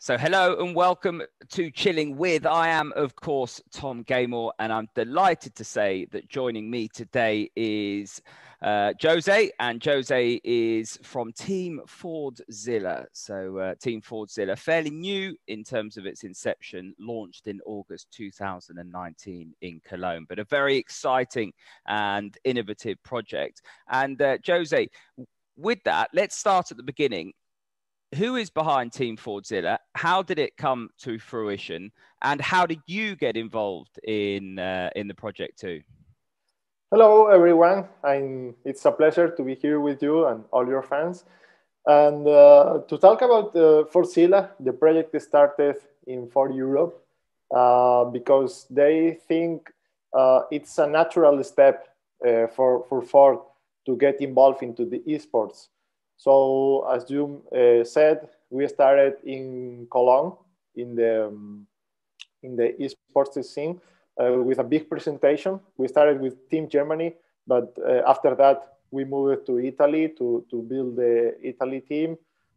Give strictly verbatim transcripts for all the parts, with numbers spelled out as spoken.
So hello and welcome to Chilling With. I am, of course, Tom Gaymor, and I'm delighted to say that joining me today is uh, Jose, and Jose is from Team FordZilla. So uh, Team FordZilla, fairly new in terms of its inception, launched in August two thousand nineteen in Cologne, but a very exciting and innovative project. And uh, Jose, with that, let's start at the beginning. Who is behind Team FordZilla? How did it come to fruition? And how did you get involved in uh, in the project too? Hello, everyone. I'm, it's a pleasure to be here with you and all your fans. And uh, to talk about uh, FordZilla, the project started in Ford Europe uh, because they think uh, it's a natural step uh, for, for Ford to get involved into the esports. So, as you uh, said, we started in Cologne in the um, in the esports scene uh, with a big presentation. We started with Team Germany, but uh, after that we moved to Italy to to build the Italy team,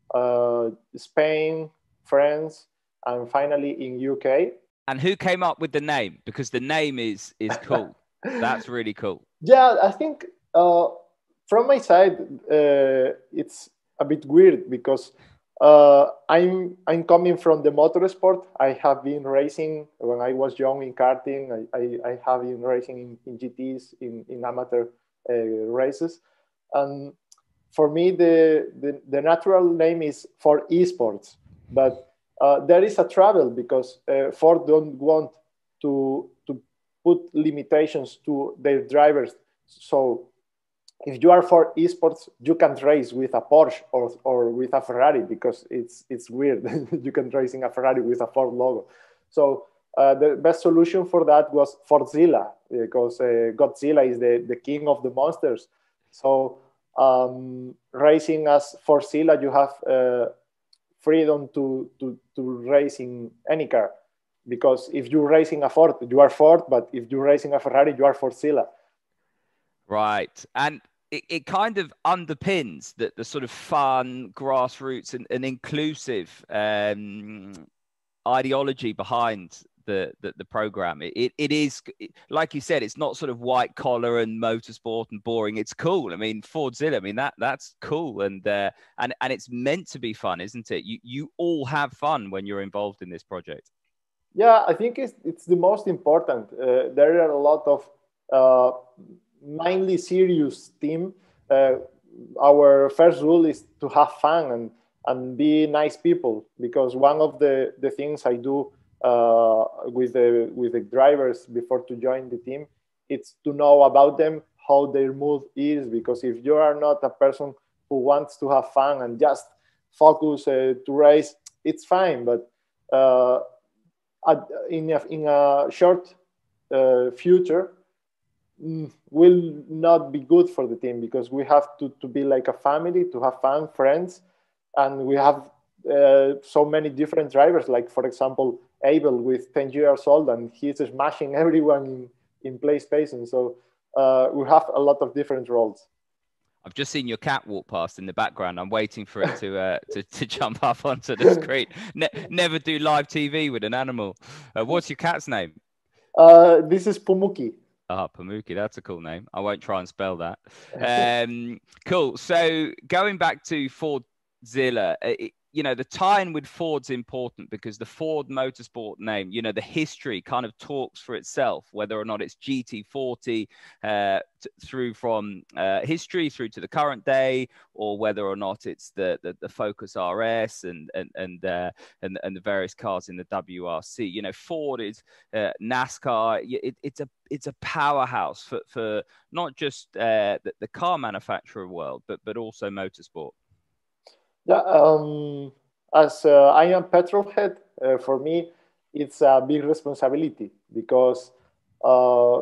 uh, Spain, France, and finally in U K. And who came up with the name? Because the name is is cool. That's really cool. Yeah, I think. Uh, From my side, uh, it's a bit weird because uh, I'm I'm coming from the motorsport. I have been racing when I was young in karting. I, I, I have been racing in, in G Ts, in, in amateur uh, races. And for me, the, the, the natural name is Ford Esports. But uh, there is a trouble because uh, Ford don't want to, to put limitations to their drivers. So if you are for esports, you can't race with a Porsche or, or with a Ferrari because it's it's weird. You can race in a Ferrari with a Ford logo. So uh, the best solution for that was FordZilla because uh, Godzilla is the, the king of the monsters. So um, racing as FordZilla, you have uh, freedom to, to, to race in any car. Because if you're racing a Ford, you are Ford, but if you're racing a Ferrari, you are FordZilla. Right. And it, it kind of underpins the, the sort of fun, grassroots and, and inclusive um, ideology behind the, the, the program. It, it, it is, like you said, it's not sort of white collar and motorsport and boring. It's cool. I mean, FordZilla, I mean, that that's cool. And, uh, and, and it's meant to be fun, isn't it? You, you all have fun when you're involved in this project. Yeah, I think it's, it's the most important. Uh, there are a lot of uh, mainly serious team. Uh, our first rule is to have fun and, and be nice people, because one of the, the things I do uh, with, the, with the drivers before to join the team, it's to know about them, how their mood is, because if you are not a person who wants to have fun and just focus uh, to race, it's fine, but uh, at, in, a, in a short uh, future, will not be good for the team, because we have to, to be like a family, to have fun, friends, and we have uh, so many different drivers, like for example Abel with ten years old and he's smashing everyone in, in PlayStation. So uh, we have a lot of different roles. I've just seen your cat walk past in the background. I'm waiting for it to uh, to, to jump up onto the screen. Ne never do live T V with an animal. Uh, what's your cat's name? Uh, this is Pumuki. Ah, oh, Pamuki, that's a cool name. I won't try and spell that. Um, cool. So going back to FordZilla, it, you know, the tie-in with Ford's important because the Ford Motorsport name, you know, the history kind of talks for itself, whether or not it's G T forty uh, through from uh, history through to the current day, or whether or not it's the the, the Focus R S and and and, uh, and and the various cars in the W R C. You know, Ford is uh, NASCAR. It, it's a it's a powerhouse for for not just uh, the, the car manufacturer world, but but also motorsport. Yeah, um, as uh, I am petrolhead, uh, for me, it's a big responsibility because uh,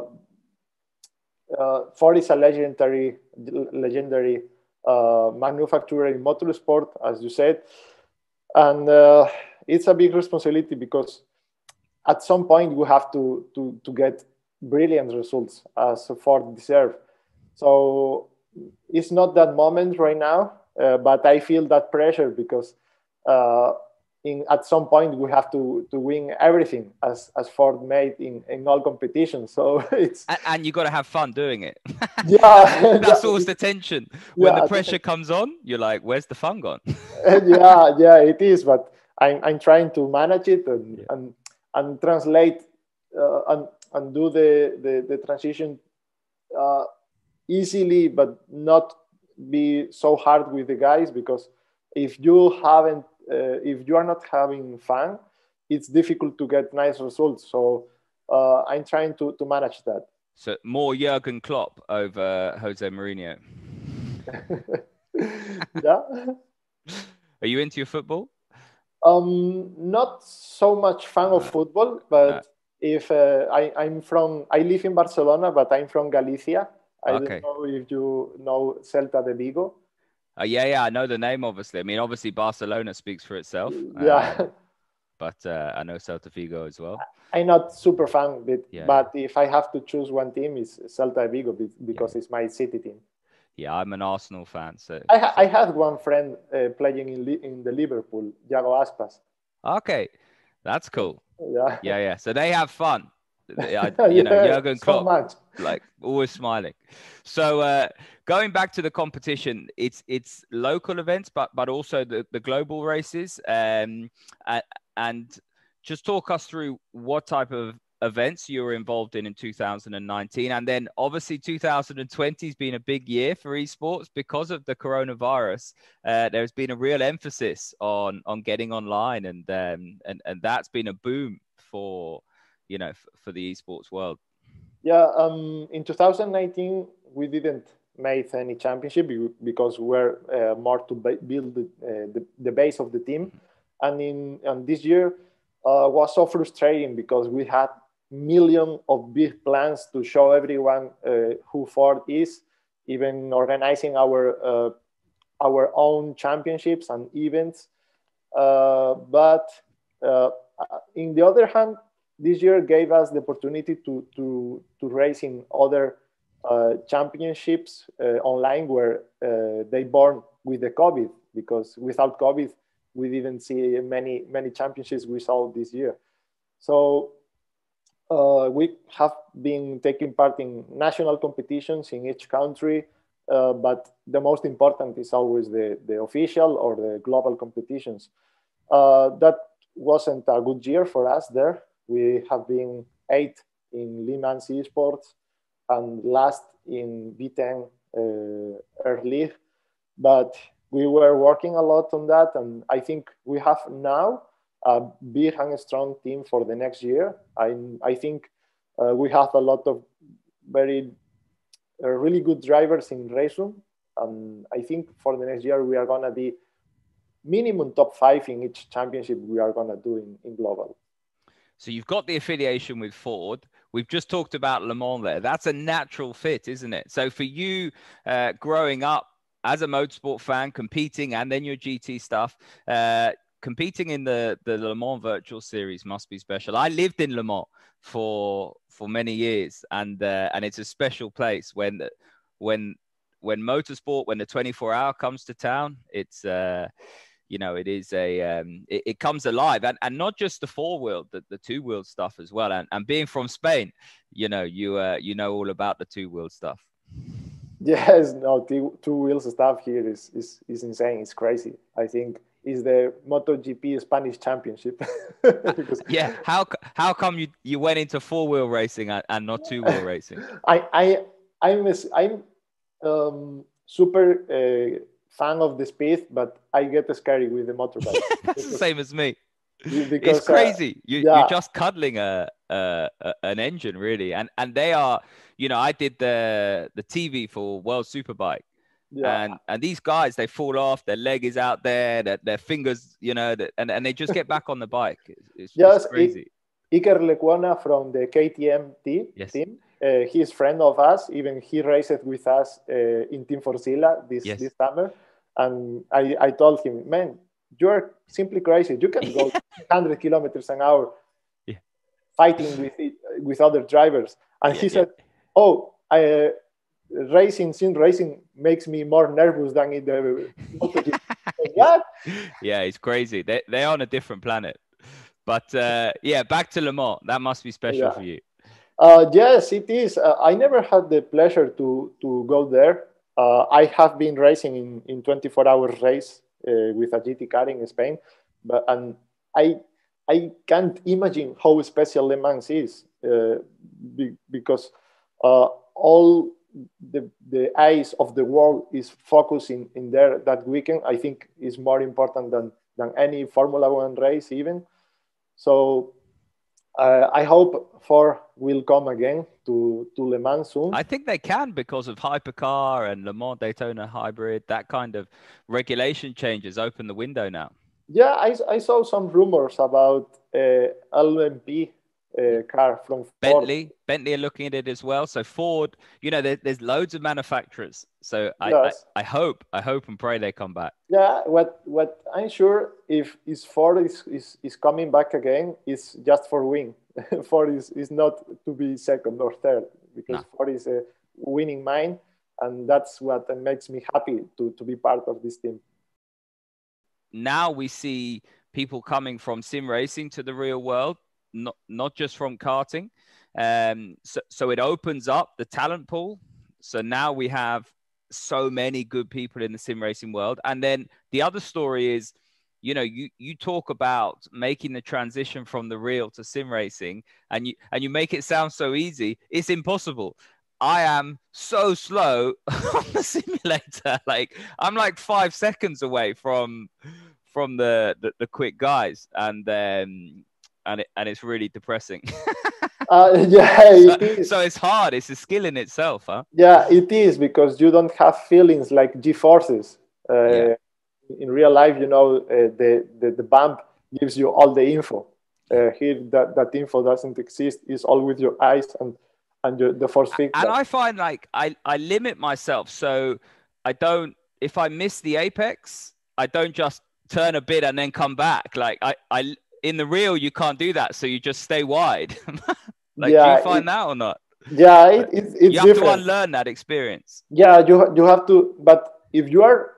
uh, Ford is a legendary, legendary uh, manufacturer in motorsport, as you said, and uh, it's a big responsibility because at some point we have to to to get brilliant results as Ford deserve. So it's not that moment right now. Uh, but I feel that pressure because uh, in at some point we have to to win everything as as Ford made in in all competitions. So it's and, and you got to have fun doing it. Yeah, That's always the tension. When yeah, the pressure comes on, you're like, where's the fun gone? yeah, yeah, it is. But I'm I'm trying to manage it and Yeah. and and translate uh, and and do the the, the transition uh, easily, but not be so hard with the guys, because if you haven't uh, if you are not having fun, it's difficult to get nice results. So uh, I'm trying to to manage that. So more Jurgen Klopp over Jose Mourinho. Yeah. Are you into your football? Um, not so much fan of Uh, football, no. but if uh, I, I'm from, I live in Barcelona, but I'm from Galicia. I don't Okay. know if you know Celta de Vigo. Uh, yeah, yeah, I know the name, obviously. I mean, obviously, Barcelona speaks for itself. Yeah, Um, but uh, I know Celta Vigo as well. I'm not super fan, but, Yeah, yeah, but if I have to choose one team, it's Celta de Vigo be- yeah, because it's my city team. yeah. I'm an Arsenal fan, so, I, ha- so I had one friend uh, playing in, Li- in the Liverpool, Yago Aspas. okay, that's cool. Yeah, Yeah, yeah. So they have fun. They- I, you know, yeah, Jurgen so Klopp, much. like always smiling. So uh, going back to the competition, it's it's local events, but but also the, the global races. Um, and, and just talk us through what type of events you were involved in in two thousand nineteen, and then obviously two thousand twenty has been a big year for esports because of the coronavirus. Uh, there's been a real emphasis on on getting online, and um, and and that's been a boom for you know f- for the esports world. Yeah, um, in two thousand nineteen, we didn't make any championship be- because we're uh, more to ba- build the, uh, the, the base of the team. And in and this year uh, was so frustrating because we had million of big plans to show everyone uh, who Ford is, even organizing our uh, our own championships and events. Uh, but uh, in the other hand, this year gave us the opportunity to to to race in other uh, championships uh, online where uh, they born with the COVID, because without COVID we didn't see many many championships we saw this year. So uh, we have been taking part in national competitions in each country, uh, but the most important is always the, the official or the global competitions. Uh, that wasn't a good year for us there. We have been eighth in Le Mans esports and last in V ten uh, Earth League, but we were working a lot on that, and I think we have now a big and strong team for the next year. I I think uh, we have a lot of very uh, really good drivers in race room, and I think for the next year we are gonna be minimum top five in each championship we are gonna do in, in global. So you've got the affiliation with Ford. We've just talked about Le Mans there. That's a natural fit, isn't it? So for you, uh, growing up as a motorsport fan, competing, and then your G T stuff, uh, competing in the, the Le Mans Virtual Series must be special. I lived in Le Mans for for many years, and uh, and it's a special place when when when motorsport, when the twenty-four hour comes to town. It's uh, you know, it is a um, it, it comes alive, and, and not just the four wheel, the, the two wheel stuff as well. And, and being from Spain, you know, you uh, you know all about the two wheel stuff. Yes, no, two, two wheels stuff here is, is is insane. It's crazy. I think it's the MotoGP Spanish Championship. Because Yeah, how how come you, you went into four wheel racing and, and not two wheel racing? I I I'm a, I'm um, super uh, fan of the speed, but I get scary with the motorbike. That's the because, same as me. It's because uh, crazy. You you're yeah, just cuddling a, a, a an engine really, and and they are, you know, I did the the T V for World Superbike. yeah, And and these guys, they fall off, their leg is out there, their, their fingers, you know, that, and, and they just get back on the bike. It's, it's, it's just I, crazy. Iker Lecuona from the K T M team. Yes, team. Uh, he's friend of us. Even he raced with us uh, in Team FordZilla this yes. this summer. And I, I told him, man, you're simply crazy. You can go one hundred kilometers an hour Yeah, fighting with it, with other drivers. And yeah, he yeah. said, oh, I, uh, racing, sim racing makes me more nervous than in the MotoGP. What? Yeah, it's crazy. They, they're on a different planet. But uh, yeah, back to Le Mans. That must be special Yeah. for you. Uh, yes, it is. Uh, I never had the pleasure to to go there. Uh, I have been racing in in twenty-four hours race uh, with a G T car in Spain, but and I I can't imagine how special Le Mans is uh, be, because uh, all the the eyes of the world is focusing in there that weekend. I think is more important than than any Formula One race even. So uh, I hope Ford will come again to, to Le Mans soon. I think they can because of hypercar and Le Mans Daytona hybrid. That kind of regulation changes open the window now. Yeah, I, I saw some rumors about uh, L M P uh, car from Ford. Bentley, Bentley are looking at it as well. So Ford, you know, there, there's loads of manufacturers. So I, Yes. I, I hope, I hope and pray they come back. Yeah, what what I'm sure if is Ford is, is, is coming back again is just for win. Ford is, is not to be second or third because No. Ford is a winning mind, and that's what makes me happy to, to be part of this team. Now we see people coming from sim racing to the real world, not not just from karting. Um, so, so it opens up the talent pool. So now we have so many good people in the sim racing world. And then the other story is, you know, you, you talk about making the transition from the real to sim racing, and you and you make it sound so easy. It's impossible. I am so slow on the simulator. Like I'm like five seconds away from from the the, the quick guys, and um, and it, and it's really depressing. Uh, yeah, so, it is. So it's hard. It's a skill in itself, huh? Yeah, it is because you don't have feelings like G forces. Uh, Yeah. In real life, you know, uh, the, the the bump gives you all the info. Uh, here, that, that info doesn't exist. It's all with your eyes and and your, the force feedback. And I find like I I limit myself, so I don't. If I miss the apex, I don't just turn a bit and then come back. Like I I in the real, you can't do that, so you just stay wide. Like, do you Yeah, find it, that or not? yeah, it, it, it's You have different. to unlearn that experience. Yeah, you you have to. But if you are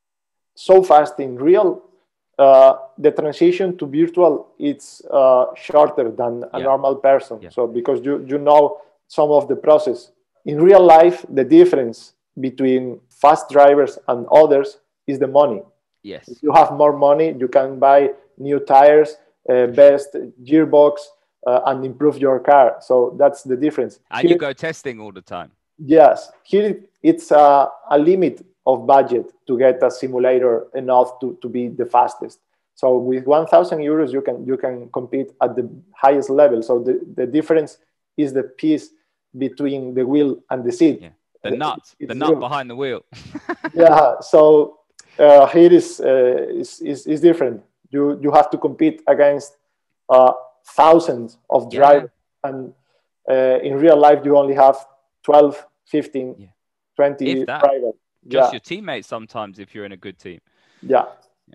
so fast in real, uh, the transition to virtual it's uh, shorter than a Yeah. normal person. Yeah. So because you you know some of the process in real life, the difference between fast drivers and others is the money. Yes. If you have more money, you can buy new tires, uh, best gearbox, uh, and improve your car. So that's the difference. And Here, you go testing all the time. yes, here it's a, a limit of budget to get a simulator enough to, to be the fastest. So with one thousand euros, you can you can compete at the highest level. So the, the difference is the piece between the wheel and the seat. Yeah. The nut, It's the nut zero. behind the wheel. Yeah. So uh, here is, uh, is, is is different. You you have to compete against uh, thousands of drivers, yeah. and uh, in real life you only have twelve, fifteen, yeah. twenty if that, drivers. Just yeah. your teammates sometimes if you're in a good team. Yeah.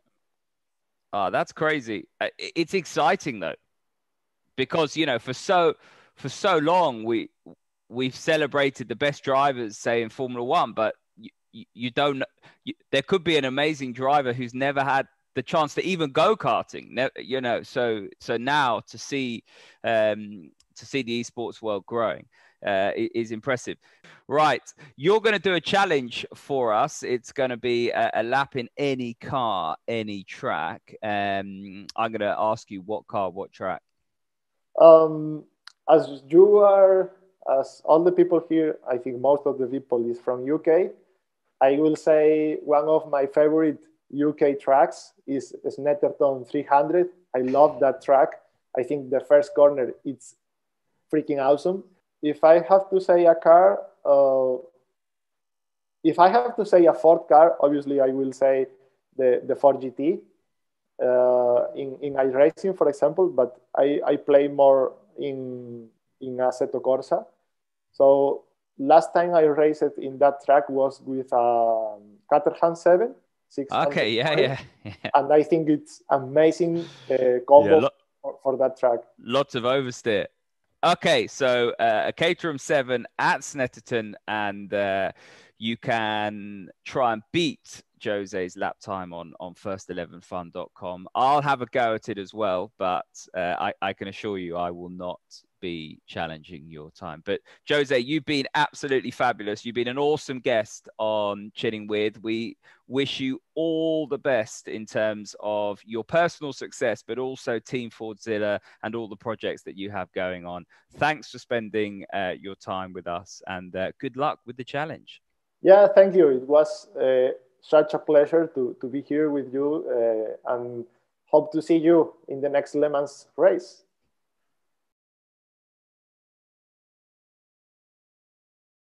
Oh, that's crazy. It's exciting though, because you know for so for so long we we've celebrated the best drivers, say in Formula One, but you, you, you don't. You, there could be an amazing driver who's never had the chance to even go karting. You know, so so now to see um, to see the esports world growing uh, is impressive. Right, you're going to do a challenge for us. It's going to be a, a lap in any car, any track. Um, I'm going to ask you what car, what track. Um, as you are, as all the people here, I think most of the people is from U K. I will say one of my favorite U K tracks is Snetterton three hundred. I love that track. I think the first corner, it's freaking awesome. If I have to say a car, uh, if I have to say a Ford car, obviously I will say the, the Ford G T. Uh, in, in iRacing, for example, but I, I play more in, in Assetto Corsa. So last time I raced in that track was with a Caterham seven. Okay, yeah, yeah, yeah. And I think it's amazing uh, combo yeah, lo- for, for that track. Lots of oversteer. Okay, so uh, a Caterham seven at Snetterton, and uh, you can try and beat Jose's lap time on, on first eleven fun dot com. I'll have a go at it as well, but uh, I, I can assure you I will not be challenging your time. But Jose, you've been absolutely fabulous. You've been an awesome guest on Chilling With. We wish you all the best in terms of your personal success, but also Team FordZilla and all the projects that you have going on. Thanks for spending uh, your time with us, and uh, good luck with the challenge. Yeah, thank you. It was uh, such a pleasure to, to be here with you, uh, and hope to see you in the next Le Mans race.